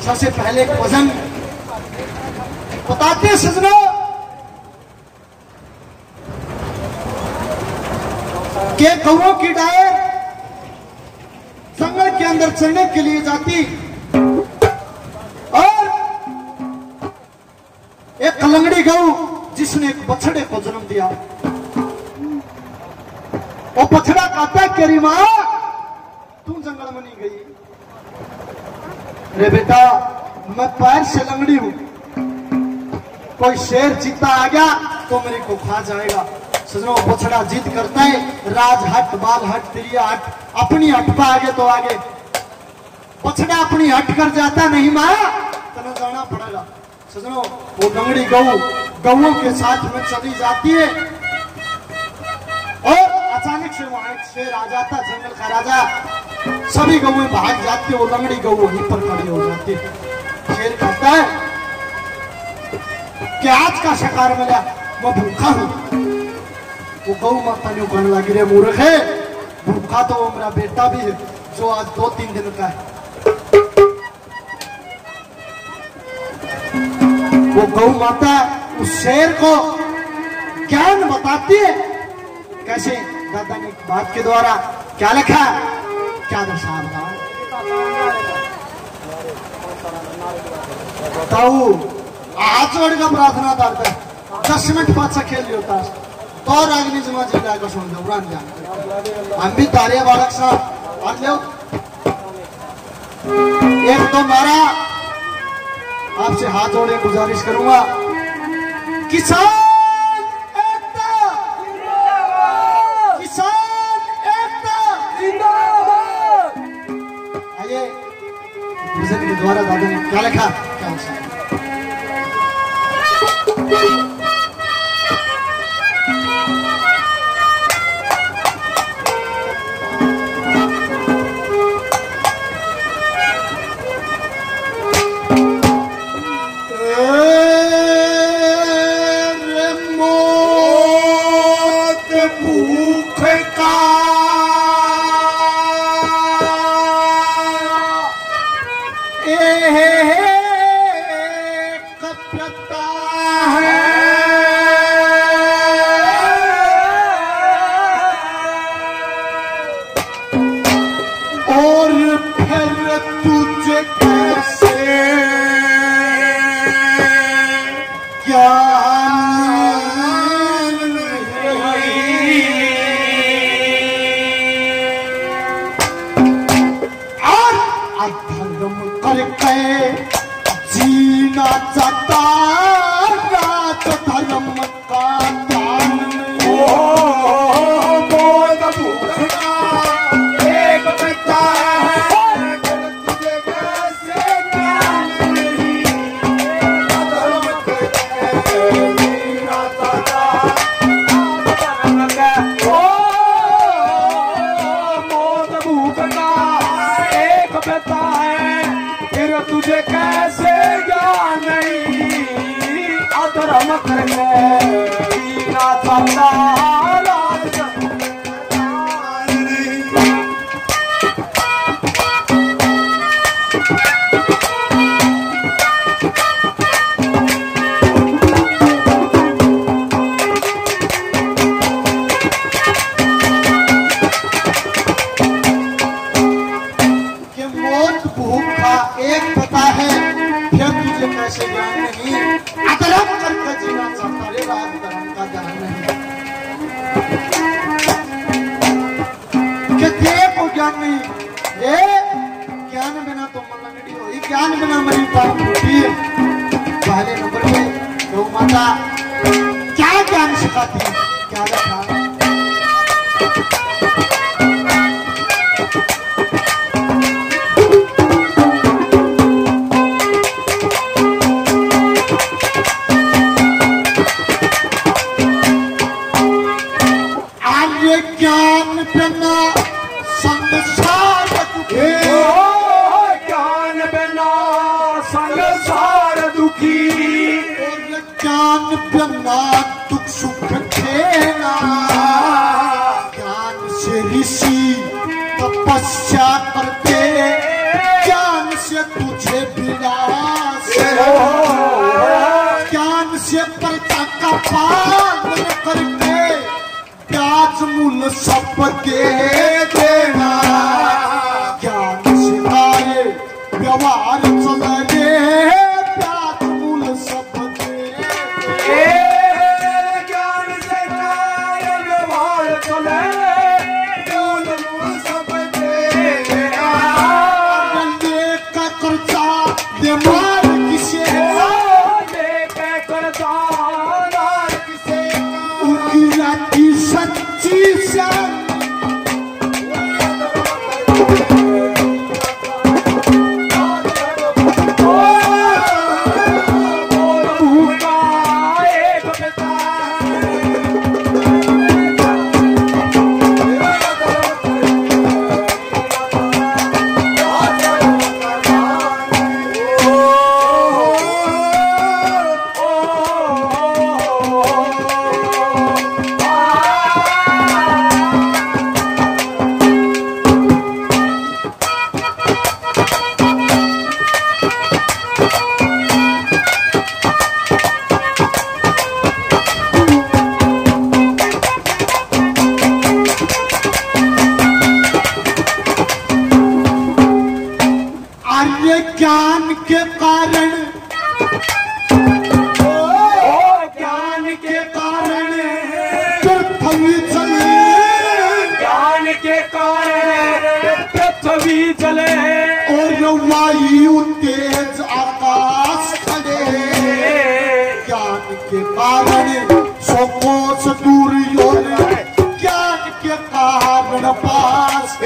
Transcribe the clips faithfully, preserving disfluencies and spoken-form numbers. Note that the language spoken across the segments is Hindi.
सबसे पहले एक भजन बताते सजनो के कौओं की डायर जंगल के अंदर चलने के लिए जाती और एक कलंगड़ी गऊ जिसने एक बछड़े को जन्म दिया। वो बछड़ा कहता है तेरी मां तू जंगल में नहीं गई। अरे बेटा मैं पैर से लंगड़ी हूं, कोई शेर चीता आ गया तो मेरे को खा जाएगा। सजनों बछड़ा जिद करता है, राज हट बाल हट तिरिया हट, अपनी हट पर आगे तो आगे। बछड़ा अपनी हट कर जाता नहीं मां तो जाना पड़ेगा। सजनों वो लंगड़ी गऊ गऊओं के साथ में चली जाती है और अचानक से वहां एक शेर आ जाता, जंगल का राजा। सभी गऊ भाग जाती है, वो लंगड़ी गऊ वहीं पर खड़ी हो जाती है। शेर कहता है कि आज का शिकार मिला, मैं भूखा हूं। वो गऊ माता ने कहने लगी रे मूर्ख है, भूखा तो वो मेरा बेटा भी है जो आज दो तीन दिन का है। वो गौ माता उस शेर को ज्ञान बताती है। कैसे? दादा ने बात के द्वारा क्या लिखा, क्या दर्शा बताऊ आज जोड़ का प्रार्थना करता है। दस मिनट पाचा खेल लियो था तो रागनी जमा जिला का सुन दो उड़ान जान हम भी तारे बालक साहब और लो एक तो मारा आपसे हाथ जोड़े गुजारिश करूंगा, किसान एकता, किसान एकता जिंदाबाद। आइए भजन के द्वारा दादा ने क्या लिखा, क्या तपस्या करते ज्ञान से तुझे बिना से पर्चा का पालन करके ब्याज मूल सबके देना, ज्ञान सिखाए व्यवहार चले ब्याज मूल सबके ज्ञान सिखाए व्यवहार चले ब्याज मूल सबके देना, लेकर कर्जा दिमाग किसे लेकर कर्जा किसे उनकी राती सच्ची सन ज्ञान के कारण ओ ज्ञान के कारण पृथ्वी चले, ज्ञान के कारण पृथ्वी चले और वायु तेज आकाश खड़े, ज्ञान के कारण सोकोस दूर योर, ज्ञान के कारण पास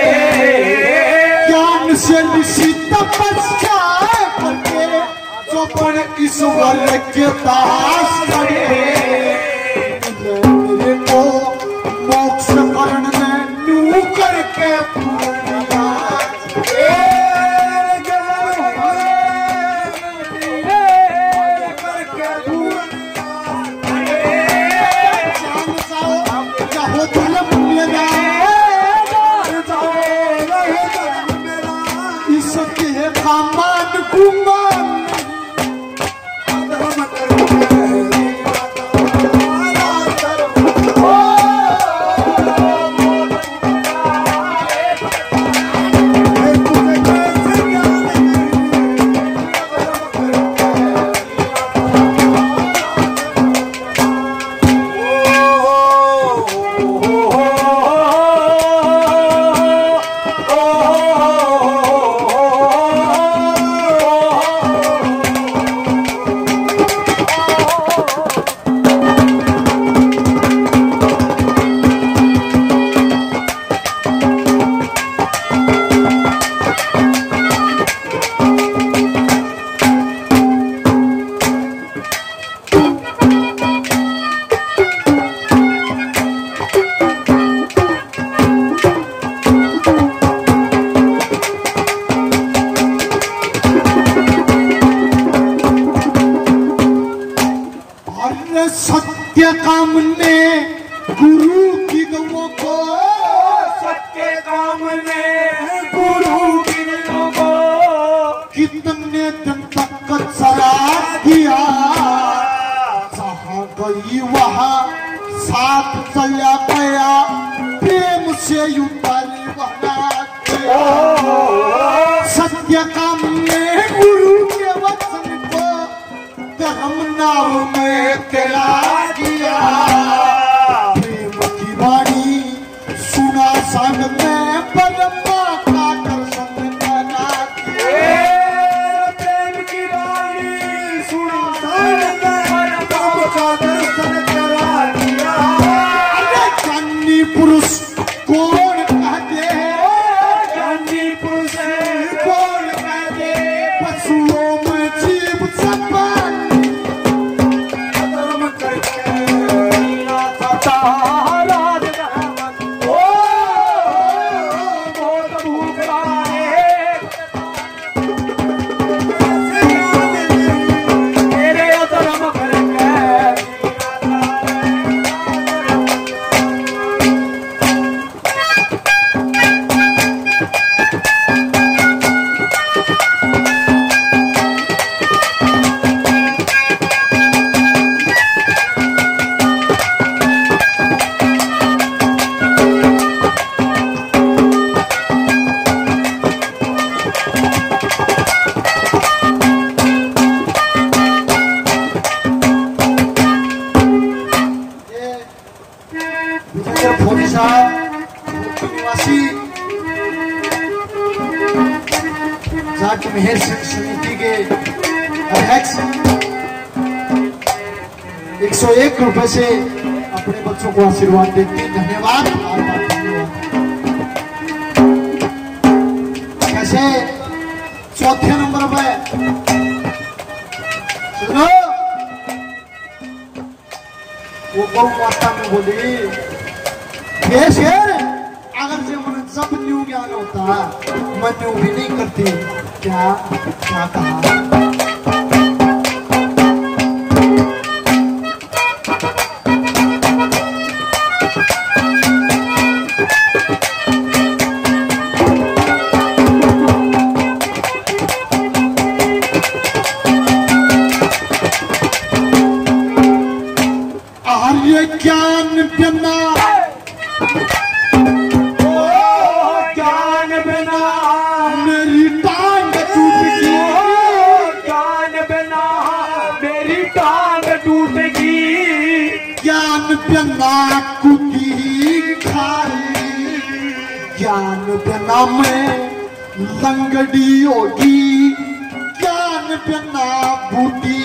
ज्ञान से ऋषि तपस्या करके जो पण ईश्वर के दास करे, मेरे को मोक्ष करण में नू करके मान कुमान सत्य काम ने गुरु की गौ को, सत्य काम ने गुरु की गौ को कितने दिन तक सरा दिया, जहाँ गई वहाँ साथ चला गया, प्रेम से उतारी वहाँ सत्य काम ने गुरु के वचन को धर्म नाम में तेरा दिया, प्रेम की वाणी सुना संग में परमा का दर्शन करा दिया, प्रेम की वाणी सुना संग में परमा का दर्शन करा दिया। अरे ज्ञानी पुरुष कौन कहते, ज्ञानी पुरुष कौन कहते, पशुओं में जीव सपन धर्म करके मेहर सिंह समिति के अध्यक्ष एक सौ एक रुपए से अपने बच्चों को आशीर्वाद देते हैं। धन्यवाद। कैसे चौथे नंबर पे सुनो, वो गौ माता में बोली, ये शेर अगर से मन जब न्यू ज्ञान होता मैं न्यू भी नहीं करती। क्या क्या कहा? आर्य ज्ञान बिना ज्ञान बिना मेरी टांग टूटेगी, ज्ञान बिना मेरी टांग टूटेगी। ज्ञान बिना कुकी खाई, ज्ञान बिना मैं लंगड़ी होगी, ज्ञान बिना बूटी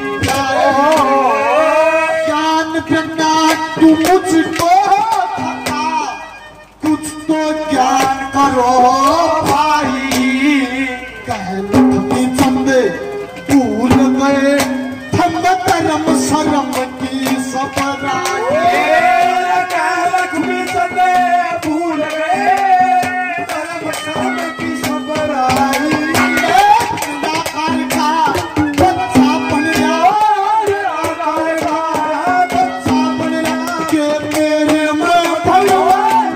ज्ञान बिना तू मुझको थका, कुछ तो ज्ञान करो भाई। कहलखनी चंद भूल गए धर्म कर्म शर्म की सबराई। लक्ष्मी चंदे भूल गए धर्म शर्म की सबराई। कलाकार का बच्चा बन जाओ, बच्चा बन के मेरे में भगवान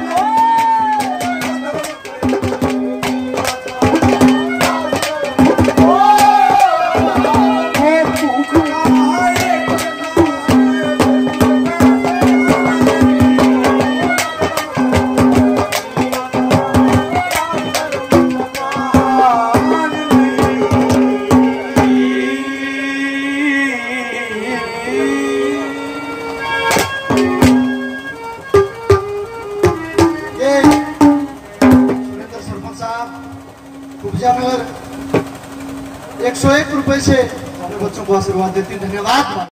एक सौ एक रुपए से अपने बच्चों को आशीर्वाद देती। धन्यवाद।